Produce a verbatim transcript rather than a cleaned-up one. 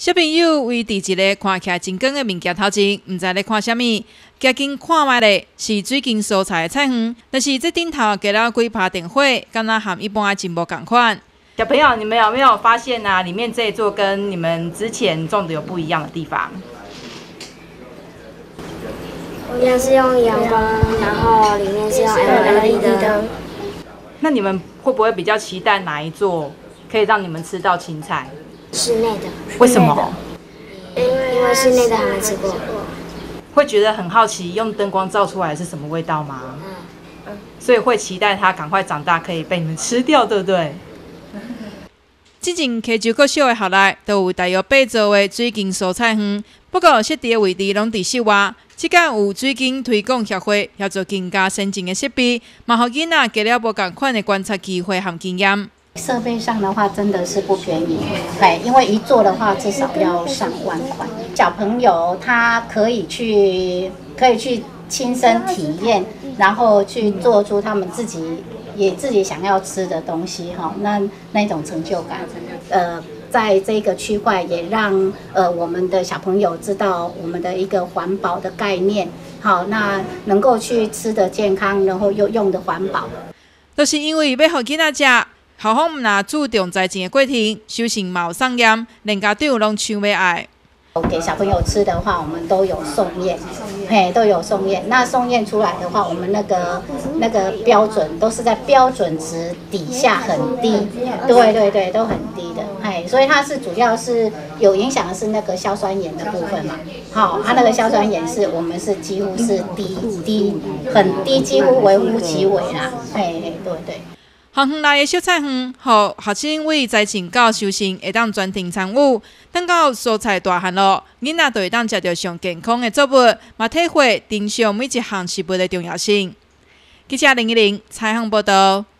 小朋友为伫一个看起来真光的物件头前，毋知咧看啥物，赶紧看卖咧，是水晶蔬菜的菜园，但是这顶头加了几拍电火，敢若和一般真无共款。 小朋友，你们有没有发现啊？里面这一座跟你们之前种的有不一样的地方？ 一样是用阳光，然后里面是用 L E D 灯。 那你们会不会比较期待哪一座可以让你们吃到青菜？ 室内的。 为什么？ 因为因为室内的还没吃过。 会觉得很好奇，用灯光照出来是什么味道吗？嗯。所以会期待它赶快长大，可以被你们吃掉，对不对？ 之前溪洲国小的校内都有大约八座的水晶蔬菜园，不过设置的位置拢伫室外。即间有水晶推广协会协助更加先进的设备，嘛互囡仔加了无共款的观察机会和经验。 设备上的话，真的是不便宜，对，因为一做的话至少要上万块。小朋友他可以去，可以去亲身体验，然后去做出他们自己也自己想要吃的东西，哈，那那种成就感，呃，在这个区块也让呃我们的小朋友知道我们的一个环保的概念，好，那能够去吃的健康，然后又用的环保， 都是因为要互囡仔食。校方毋若注重在前的过程，修行嘛有送验，连家长拢抢要爱。 给小朋友吃的话，我们都有送验，嘿，都有送验。那送验出来的话，我们那个那个标准都是在标准值底下很低，对对对，都很低的，嘿，所以它是主要是有影响的是那个硝酸盐的部分嘛。好，它那个硝酸盐是我们是几乎是低低很低，几乎微乎其微啦，嘿嘿，对对。 校园内的小菜园，互学生为在前到修行会当专程参与，等到蔬菜大汉咯，囡仔就会当食到上健康的作物，嘛体会珍惜每一项食物的重要性。记者零一零采访报道。